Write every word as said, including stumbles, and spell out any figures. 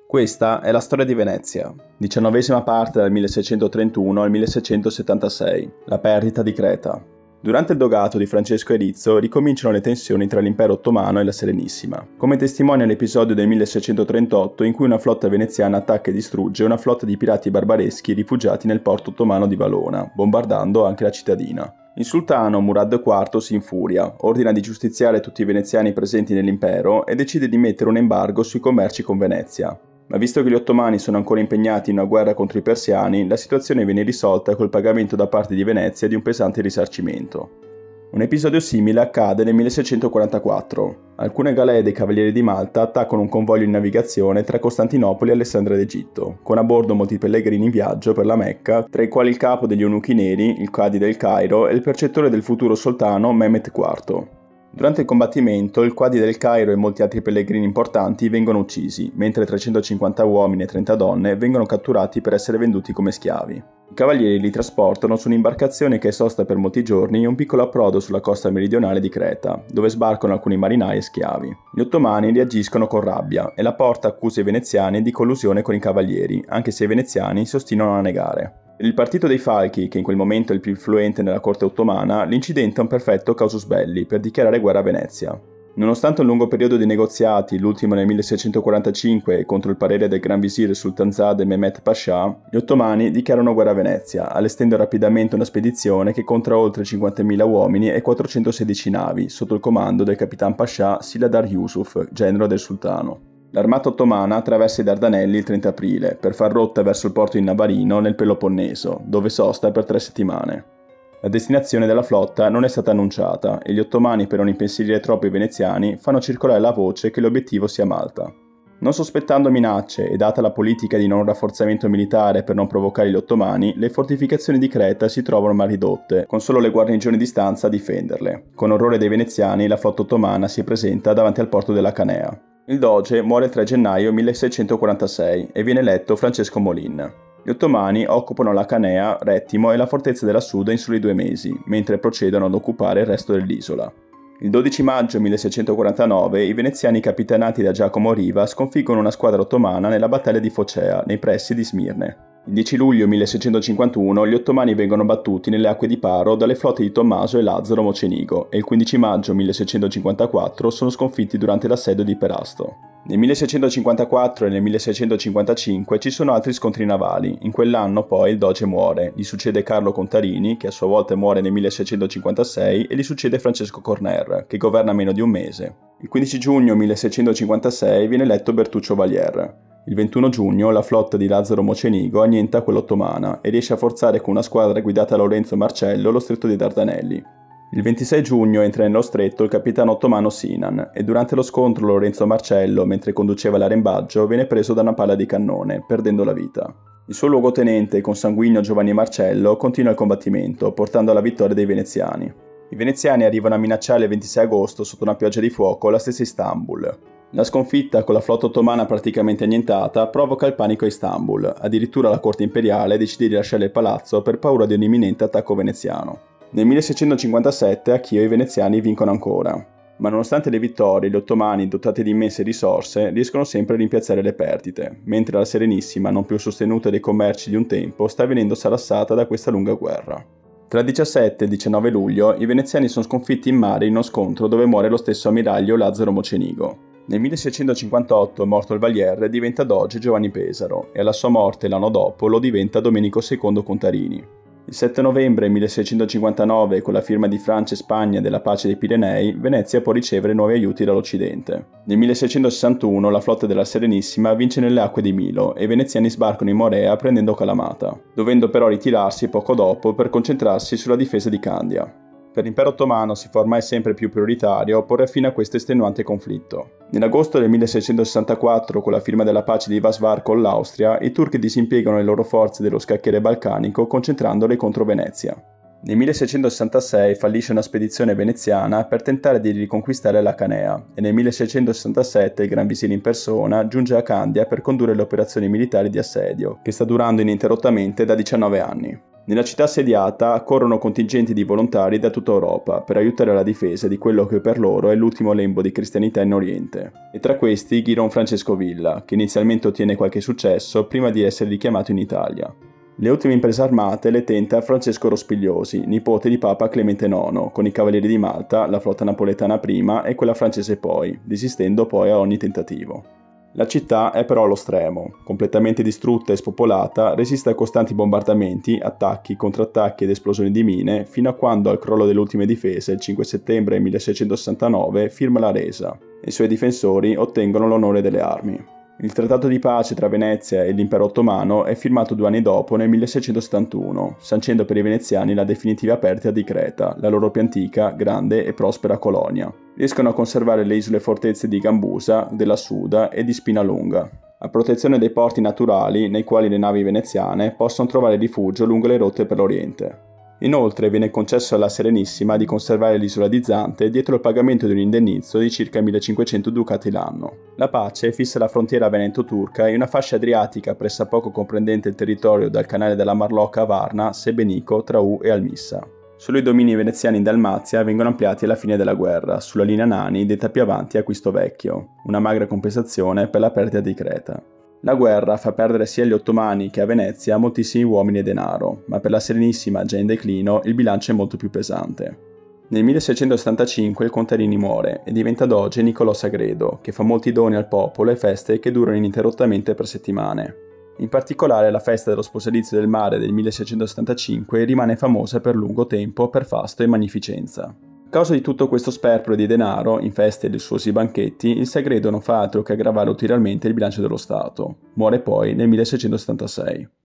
Questa è la storia di Venezia, diciannovesima parte dal milleseicentotrentuno al milleseicentosettantasei, la perdita di Creta. Durante il dogato di Francesco Erizzo ricominciano le tensioni tra l'impero ottomano e la Serenissima, come testimonia l'episodio del milleseicentotrentotto in cui una flotta veneziana attacca e distrugge una flotta di pirati barbareschi rifugiati nel porto ottomano di Valona, bombardando anche la cittadina. Il sultano Murad quarto si infuria, ordina di giustiziare tutti i veneziani presenti nell'impero e decide di mettere un embargo sui commerci con Venezia. Ma visto che gli ottomani sono ancora impegnati in una guerra contro i persiani, la situazione viene risolta col pagamento da parte di Venezia di un pesante risarcimento. Un episodio simile accade nel milleseicentoquarantaquattro. Alcune galee dei Cavalieri di Malta attaccano un convoglio in navigazione tra Costantinopoli e Alessandria d'Egitto, con a bordo molti pellegrini in viaggio per la Mecca, tra i quali il capo degli eunuchi neri, il Cadi del Cairo e il percettore del futuro sultano Mehmed quarto. Durante il combattimento, il Quadi del Cairo e molti altri pellegrini importanti vengono uccisi, mentre trecentocinquanta uomini e trenta donne vengono catturati per essere venduti come schiavi. I cavalieri li trasportano su un'imbarcazione che è sosta per molti giorni in un piccolo approdo sulla costa meridionale di Creta, dove sbarcano alcuni marinai e schiavi. Gli ottomani reagiscono con rabbia e la porta accusa i veneziani di collusione con i cavalieri, anche se i veneziani si ostinano a negare. Per il partito dei Falchi, che in quel momento è il più influente nella corte ottomana, l'incidente è un perfetto casus belli per dichiarare guerra a Venezia. Nonostante un lungo periodo di negoziati, l'ultimo nel milleseicentoquarantacinque contro il parere del Gran Visir Sultanzade Mehmed Pascià, gli ottomani dichiarano guerra a Venezia, allestendo rapidamente una spedizione che conta oltre cinquantamila uomini e quattrocentosedici navi, sotto il comando del capitan Pascià Siladar Yusuf, genero del sultano. L'armata ottomana attraversa i Dardanelli il trenta aprile per far rotta verso il porto di Navarino nel Peloponneso, dove sosta per tre settimane. La destinazione della flotta non è stata annunciata e gli ottomani, per non impensierire troppo i veneziani, fanno circolare la voce che l'obiettivo sia Malta. Non sospettando minacce e data la politica di non rafforzamento militare per non provocare gli ottomani, le fortificazioni di Creta si trovano mal ridotte, con solo le guarnigioni di stanza a difenderle. Con orrore dei veneziani, la flotta ottomana si presenta davanti al porto della Canea. Il doge muore il tre gennaio milleseicentoquarantasei e viene eletto Francesco Molin. Gli ottomani occupano la Canea, Rettimo e la fortezza della Suda in soli due mesi, mentre procedono ad occupare il resto dell'isola. Il dodici maggio milleseicentoquarantanove i veneziani capitanati da Giacomo Riva sconfiggono una squadra ottomana nella battaglia di Focea, nei pressi di Smirne. Il dieci luglio milleseicentocinquantuno gli ottomani vengono battuti nelle acque di Paro dalle flotte di Tommaso e Lazzaro Mocenigo e il quindici maggio milleseicentocinquantaquattro sono sconfitti durante l'assedio di Perasto. Nel milleseicentocinquantaquattro e nel milleseicentocinquantacinque ci sono altri scontri navali. In quell'anno poi il doge muore, gli succede Carlo Contarini, che a sua volta muore nel milleseicentocinquantasei, e gli succede Francesco Corner, che governa meno di un mese. Il quindici giugno milleseicentocinquantasei viene eletto Bertuccio Valier. Il ventuno giugno la flotta di Lazzaro Mocenigo annienta quella ottomana e riesce a forzare con una squadra guidata da Lorenzo Marcello lo stretto dei Dardanelli. Il ventisei giugno entra nello stretto il capitano ottomano Sinan e durante lo scontro Lorenzo Marcello, mentre conduceva l'arembaggio, viene preso da una palla di cannone, perdendo la vita. Il suo luogotenente e consanguigno Giovanni Marcello continua il combattimento, portando alla vittoria dei veneziani. I veneziani arrivano a minacciare il ventisei agosto sotto una pioggia di fuoco la stessa Istanbul. La sconfitta, con la flotta ottomana praticamente annientata, provoca il panico a Istanbul. Addirittura la corte imperiale decide di lasciare il palazzo per paura di un imminente attacco veneziano. Nel milleseicentocinquantasette a Chio i veneziani vincono ancora. Ma nonostante le vittorie, gli ottomani, dotati di immense risorse, riescono sempre a rimpiazzare le perdite, mentre la Serenissima, non più sostenuta dai commerci di un tempo, sta venendo salassata da questa lunga guerra. Tra il diciassette e il diciannove luglio i veneziani sono sconfitti in mare in uno scontro dove muore lo stesso ammiraglio Lazzaro Mocenigo. Nel milleseicentocinquantotto, morto il Valier, diventa doge Giovanni Pesaro e alla sua morte l'anno dopo lo diventa Domenico secondo Contarini. Il sette novembre milleseicentocinquantanove, con la firma di Francia e Spagna della pace dei Pirenei, Venezia può ricevere nuovi aiuti dall'Occidente. Nel milleseicentosessantuno la flotta della Serenissima vince nelle acque di Milo e i veneziani sbarcano in Morea prendendo Kalamata, dovendo però ritirarsi poco dopo per concentrarsi sulla difesa di Candia. Per l'impero ottomano si fa ormai sempre più prioritario porre fine a questo estenuante conflitto. Nell'agosto del milleseicentosessantaquattro, con la firma della pace di Vasvar con l'Austria, i turchi disimpiegano le loro forze dello scacchiere balcanico concentrandole contro Venezia. Nel milleseicentosessantasei fallisce una spedizione veneziana per tentare di riconquistare la Canea e nel milleseicentosessantasette il Gran Visir in persona giunge a Candia per condurre le operazioni militari di assedio, che sta durando ininterrottamente da diciannove anni. Nella città assediata accorrono contingenti di volontari da tutta Europa per aiutare la difesa di quello che per loro è l'ultimo lembo di cristianità in Oriente. E tra questi Giron Francesco Villa, che inizialmente ottiene qualche successo prima di essere richiamato in Italia. Le ultime imprese armate le tenta Francesco Rospigliosi, nipote di Papa Clemente nono, con i Cavalieri di Malta, la flotta napoletana prima e quella francese poi, desistendo poi a ogni tentativo. La città è però allo stremo, completamente distrutta e spopolata, resiste a costanti bombardamenti, attacchi, contrattacchi ed esplosioni di mine, fino a quando al crollo delle ultime difese, il cinque settembre milleseicentosessantanove, firma la resa, e i suoi difensori ottengono l'onore delle armi. Il trattato di pace tra Venezia e l'Impero Ottomano è firmato due anni dopo nel milleseicentosettantuno, sancendo per i veneziani la definitiva perdita di Creta, la loro più antica, grande e prospera colonia. Riescono a conservare le isole fortezze di Gambusa, della Suda e di Spinalunga, a protezione dei porti naturali nei quali le navi veneziane possono trovare rifugio lungo le rotte per l'Oriente. Inoltre viene concesso alla Serenissima di conservare l'isola di Zante dietro il pagamento di un indennizzo di circa millecinquecento ducati l'anno. La pace fissa la frontiera veneto-turca in una fascia adriatica pressappoco comprendente il territorio dal canale della Marlocca a Varna, Sebenico, Traù e Almissa. Solo i domini veneziani in Dalmazia vengono ampliati alla fine della guerra, sulla linea Nani detta più avanti a Acquisto Vecchio, una magra compensazione per la perdita di Creta. La guerra fa perdere sia agli ottomani che a Venezia moltissimi uomini e denaro, ma per la Serenissima, già in declino, il bilancio è molto più pesante. Nel milleseicentosettantacinque il Contarini muore e diventa doge Niccolò Sagredo, che fa molti doni al popolo e feste che durano ininterrottamente per settimane. In particolare la festa dello sposalizio del mare del milleseicentosettantacinque rimane famosa per lungo tempo per fasto e magnificenza. A causa di tutto questo sperpero di denaro, in feste e lussuosi banchetti, il Sagredo non fa altro che aggravare ulteriormente il bilancio dello Stato. Muore poi nel milleseicentosettantasei.